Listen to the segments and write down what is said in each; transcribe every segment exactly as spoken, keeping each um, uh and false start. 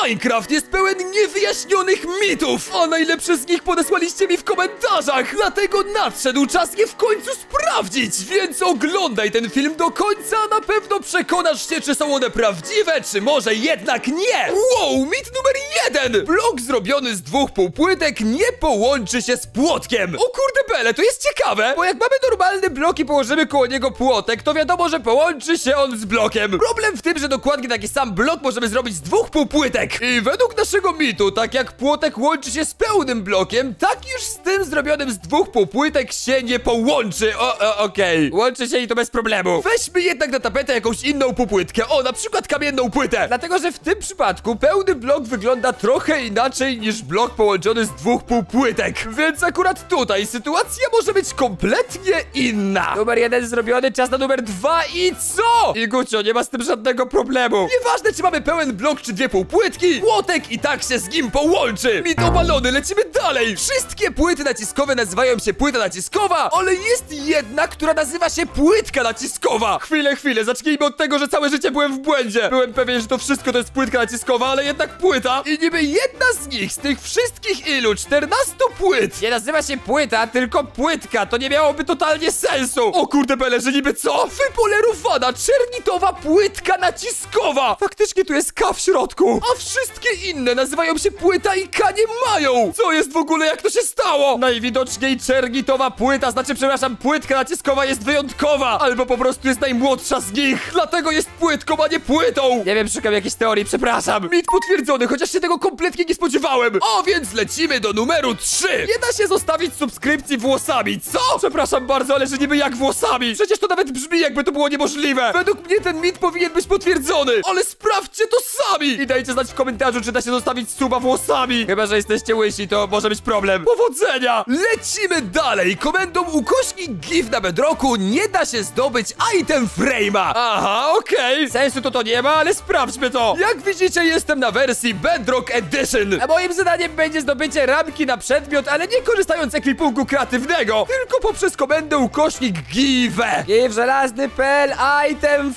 Minecraft jest pełen niewyjaśnionych mitów, a najlepsze z nich podesłaliście mi w komentarzach. Dlatego nadszedł czas je w końcu sprawdzić, więc oglądaj ten film do końca, a na pewno przekonasz się, czy są one prawdziwe, czy może jednak nie. Wow, mit numer jeden. Blok zrobiony z dwóch półpłytek nie połączy się z płotkiem. O kurde bele, to jest ciekawe, bo jak mamy normalny blok i położymy koło niego płotek, to wiadomo, że połączy się on z blokiem. Problem w tym, że dokładnie taki sam blok możemy zrobić z dwóch półpłytek. I według naszego mitu, tak jak płotek łączy się z pełnym blokiem, tak już z tym zrobionym z dwóch półpłytek się nie połączy. O, o okej. Okay. Łączy się i to bez problemu. Weźmy jednak na tapetę jakąś inną półpłytkę. O, na przykład kamienną płytę. Dlatego, że w tym przypadku pełny blok wygląda trochę inaczej niż blok połączony z dwóch półpłytek. Więc akurat tutaj sytuacja może być kompletnie inna. Numer jeden zrobiony, czas na numer dwa i co? I Gucio, nie ma z tym żadnego problemu. Nieważne, czy mamy pełen blok, czy dwie półpłytki, płotek i tak się z nim połączy. Mit obalony, lecimy dalej. Wszystkie płyty naciskowe nazywają się płyta naciskowa, ale jest jedna, która nazywa się płytka naciskowa. Chwilę, chwilę, zacznijmy od tego, że całe życie byłem w błędzie. Byłem pewien, że to wszystko to jest płytka naciskowa, ale jednak płyta. I niby jedna z nich, z tych wszystkich ilu, czternastu płyt, nie nazywa się płyta, tylko płytka. To nie miałoby totalnie sensu. O kurde bele, że niby co? Wypolerowana, czernitowa płytka naciskowa. Faktycznie tu jest K w środku. A wszystkie inne nazywają się płyta i K nie mają. Co jest w ogóle, jak to się stało? Najwidoczniej czernitowa płyta, znaczy przepraszam, płytka naciskowa jest wyjątkowa. Albo po prostu jest najmłodsza z nich. Dlatego jest płytką, a nie płytą. Nie wiem, szukam jakiejś teorii, przepraszam. Mit potwierdzony, chociaż się tego kompletnie nie spodziewałem. O, więc lecimy do numeru trzy. Nie da się zostawić subskrypcji włosami, co? Przepraszam bardzo, ale że niby jak włosami? Przecież to nawet brzmi, jakby to było niemożliwe. Według mnie ten mit powinien być potwierdzony. Ale sprawdźcie to sami. I dajcie znać w komentarzu, czy da się zostawić suba włosami. Chyba że jesteście łysi, to może być problem. Powodzenia! Lecimy dalej. Komendą ukośnik gif na bedrocku nie da się zdobyć item frame'a. Aha, okej. Okay. Sensu to to nie ma, ale sprawdźmy to. Jak widzicie, jestem na wersji Bedrock Edition. A moim zadaniem będzie zdobycie ramki na przedmiot, ale nie korzystając z ekwipunku kreatywnego, tylko poprzez komendę ukośnik gif. Gif żelazny kropka p l item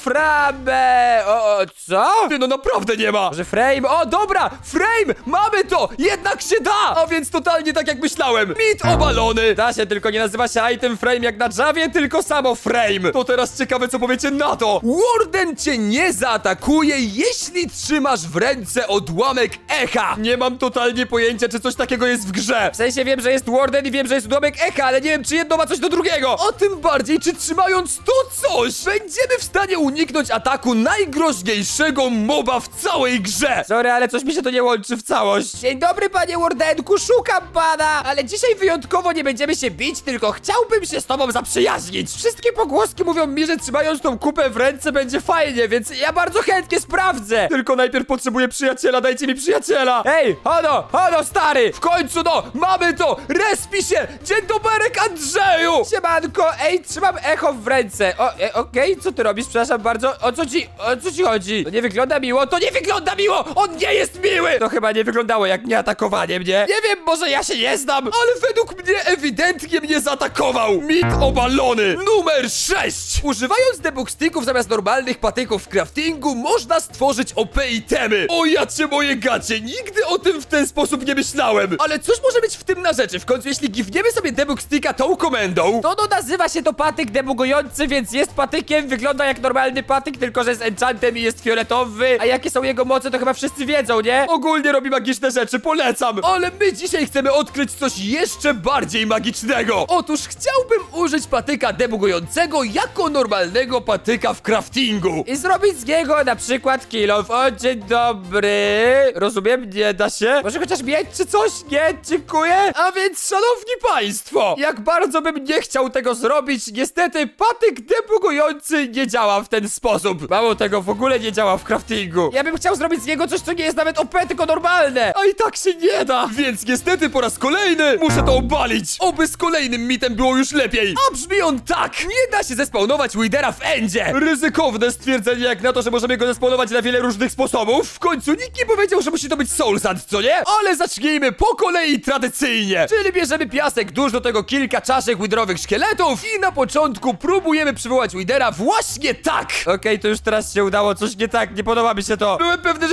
frame. O, o, co? Ty, no naprawdę nie ma. Może frame? O, dobra, frame! Mamy to! Jednak się da! A więc totalnie tak jak myślałem. Mit obalony. Da się, tylko nie nazywa się item frame jak na Javie, tylko samo frame. To teraz ciekawe, co powiecie na to. Warden cię nie zaatakuje, jeśli trzymasz w ręce odłamek echa. Nie mam totalnie pojęcia, czy coś takiego jest w grze. W sensie wiem, że jest Warden i wiem, że jest odłamek echa, ale nie wiem, czy jedno ma coś do drugiego. A tym bardziej, czy trzymając to coś, będziemy w stanie uniknąć ataku najgroźniejszego moba w całej grze. Sorry, ale coś mi się to nie łączy w całość. Dzień dobry, panie Wardenku, szukam pana. Ale dzisiaj wyjątkowo nie będziemy się bić, tylko chciałbym się z tobą zaprzyjaźnić. Wszystkie pogłoski mówią mi, że trzymając tą kupę w ręce będzie fajnie, więc ja bardzo chętnie sprawdzę. Tylko najpierw potrzebuję przyjaciela, dajcie mi przyjaciela. Hej, hono, hono, stary. W końcu no, mamy to. Respi się. Dzień doberek, Andrzeju. Siemanko, ej, trzymam echo w ręce. O, e, okej, okay. Co ty robisz? Przepraszam bardzo. O co ci, o co ci chodzi? To nie wygląda miło, to nie wygląda miło. On nie jest miły. To chyba nie wyglądało jak nie atakowanie mnie. Nie wiem, może ja się nie znam, ale według mnie ewidentnie mnie zaatakował. Mit obalony. Numer sześć. Używając debug sticków zamiast normalnych patyków w craftingu można stworzyć O P itemy. O ja cię moje gacie, nigdy o tym w ten sposób nie myślałem. Ale cóż może być w tym na rzeczy? W końcu jeśli gifniemy sobie debug sticka tą komendą, to no nazywa się to patyk debugujący, więc jest patykiem, wygląda jak normalny patyk, tylko że z enchantem i jest fioletowy. A jakie są jego moce, to chyba wszyscy wiedzą, nie? Ogólnie robi magiczne rzeczy, polecam. Ale my dzisiaj chcemy odkryć coś jeszcze bardziej magicznego. Otóż chciałbym użyć patyka debugującego jako normalnego patyka w craftingu i zrobić z niego na przykład kill off. O, dzień dobry. Rozumiem, nie da się? Może chociaż mieć czy coś? Nie, dziękuję. A więc, szanowni państwo, jak bardzo bym nie chciał tego zrobić, niestety patyk debugujący nie działa w ten sposób. Mało tego, w ogóle nie działa w craftingu. Ja bym chciał zrobić z niego coś, co nie jest nawet O P, tylko normalne. A i tak się nie da. Więc niestety po raz kolejny muszę to obalić. Oby z kolejnym mitem było już lepiej. A brzmi on tak. Nie da się zespawnować Withera w endzie. Ryzykowne stwierdzenie jak na to, że możemy go zespawnować na wiele różnych sposobów. W końcu nikt nie powiedział, że musi to być Soul Sand, co nie? Ale zacznijmy po kolei tradycyjnie. Czyli bierzemy piasek, dusz, do tego kilka czaszek witherowych szkieletów i na początku próbujemy przywołać Withera właśnie tak. Okej, okay, to już teraz się udało, coś nie tak, nie podoba mi się to. Byłem pewny, że się nie da.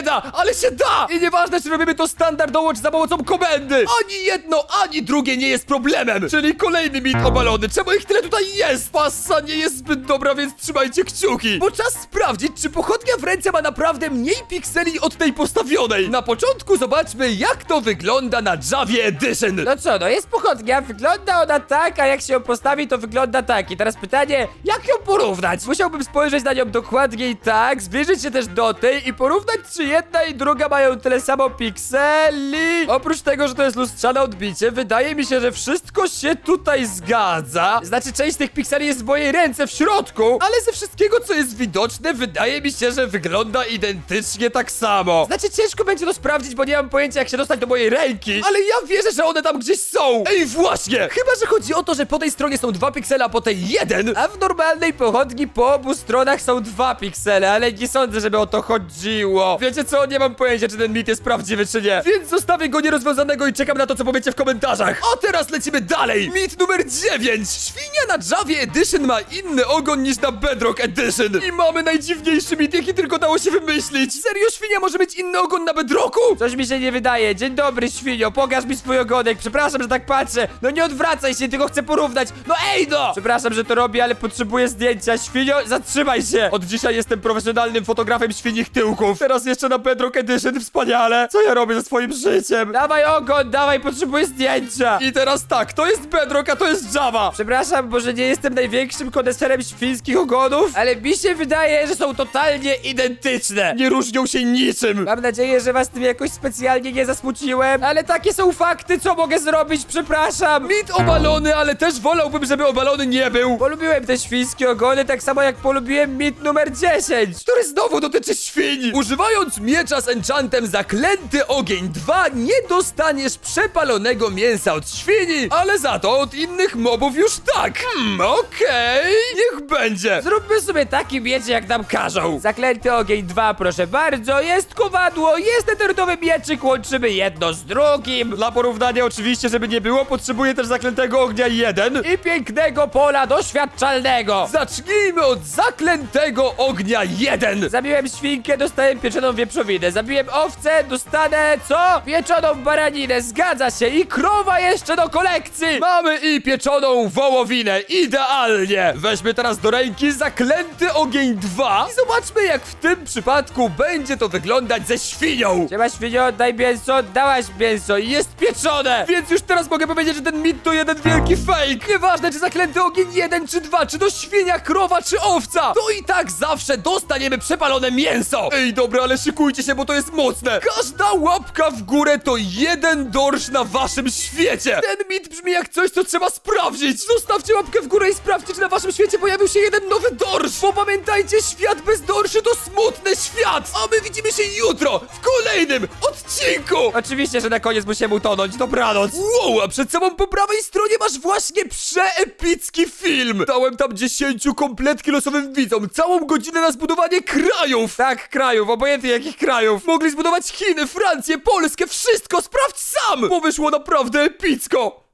da, ale się da! I nieważne, czy robimy to standardowo, czy za pomocą komendy. Ani jedno, ani drugie nie jest problemem. Czyli kolejny mit obalony. Czemu ich tyle tutaj jest? Passa nie jest zbyt dobra, więc trzymajcie kciuki. Bo czas sprawdzić, czy pochodnia w ręce ma naprawdę mniej pikseli od tej postawionej. Na początku zobaczmy, jak to wygląda na Javie Edition. No co, no jest pochodnia, wygląda ona tak, a jak się ją postawi, to wygląda tak. I teraz pytanie, jak ją porównać? Musiałbym spojrzeć na nią dokładniej tak, zbliżyć się też do tej i porównać, czy jedna i druga mają tyle samo pikseli. Oprócz tego, że to jest lustrzane odbicie, wydaje mi się, że wszystko się tutaj zgadza. Znaczy, część tych pikseli jest w mojej ręce w środku, Ale ze wszystkiego, co jest widoczne, wydaje mi się, że wygląda identycznie tak samo. znaczy ciężko będzie to sprawdzić, bo nie mam pojęcia, jak się dostać do mojej ręki. Ale ja wierzę, że one tam gdzieś są. Ej, właśnie! Chyba, że chodzi o to, że po tej stronie są dwa piksele, a po tej jeden. A w normalnej pochodni po obu stronach są dwa piksele, ale nie sądzę, żeby o to chodziło. Wiecie co? Nie mam pojęcia, czy ten mit jest prawdziwy, czy nie. Więc zostawię go nierozwiązanego i czekam na to, co powiecie w komentarzach. A teraz lecimy dalej. Mit numer dziewięć. Świnia na Javie Edition ma inny ogon niż na Bedrock Edition. I mamy najdziwniejszy mit, jaki tylko dało się wymyślić. Serio, świnia może mieć inny ogon na Bedrocku? Coś mi się nie wydaje. Dzień dobry, świnio, pokaż mi swój ogonek. Przepraszam, że tak patrzę. No nie odwracaj się, tylko chcę porównać. No ej no! Przepraszam, że to robię, ale potrzebuję zdjęcia. Świnio, zatrzymaj się. Od dzisiaj jestem profesjonalnym fotografem świnich tyłków. Teraz jeszcze na Bedrock Edition, wspaniale. Co ja robię ze swoim życiem? Dawaj ogon, dawaj, potrzebuję zdjęcia. I teraz tak, to jest Bedrock, a to jest Java. Przepraszam, może nie jestem największym koneserem świńskich ogonów, ale mi się wydaje, że są totalnie identyczne. Nie różnią się niczym. Mam nadzieję, że was tym jakoś specjalnie nie zasmuciłem, ale takie są fakty, co mogę zrobić, przepraszam. Mit obalony, ale też wolałbym, żeby obalony nie był. Polubiłem te świńskie ogony, tak samo jak polubiłem mit numer dziesięć. Który znowu dotyczy świń. Używając miecza z enchantem Zaklęty Ogień dwa nie dostaniesz przepalonego mięsa od świni, ale za to od innych mobów już tak. Hmm, okej, niech będzie. Zróbmy sobie taki miecz, jak nam każą. Zaklęty Ogień dwa, proszę bardzo, jest kowadło, jest eterytowy mieczyk, łączymy jedno z drugim. Dla porównania oczywiście, żeby nie było, potrzebuję też Zaklętego Ognia jeden. I pięknego pola doświadczalnego. Zacznijmy od Zaklętego Ognia jeden. Zabiłem świnkę, dostałem pieczoną wieprzowinę. Zabiłem owcę, dostanę co? Pieczoną baraninę, zgadza się. I krowa jeszcze do kolekcji. Mamy i pieczoną wołowinę, idealnie. Weźmy teraz do ręki Zaklęty Ogień dwa i zobaczmy, jak w tym przypadku będzie to wyglądać ze świnią. Siema świnio, daj mięso, dałaś mięso i jest pieczone. Więc już teraz mogę powiedzieć, że ten mit to jeden wielki fake. Nieważne, czy Zaklęty Ogień jeden czy dwa, czy to świnia, krowa, czy owca, to i tak zawsze dostaniemy przepalone mięso. Ej, dobra, ale szykujcie się, bo to jest mocne. Każda łapka w górę to jeden dorsz na waszym świecie. Ten mit brzmi jak coś, co trzeba sprawdzić. Zostawcie łapkę w górę i sprawdźcie, czy na waszym świecie pojawił się jeden nowy dorsz. Bo pamiętajcie, świat bez dorszy to smutny świat. A my widzimy się jutro w kolejnym odcinku. Oczywiście, że na koniec musimy utonąć. Dobranoc. Wow, a przed sobą po prawej stronie masz właśnie przeepicki film. Dałem tam dziesięciu kompletki losowym widzom całą godzinę na zbudowanie krajów. Tak, krajów, obojętnie jakich krajów. Mogli zbudować Chiny, Francję, Polskę, wszystko, sprawdź sam. Bo wyszło naprawdę epicko.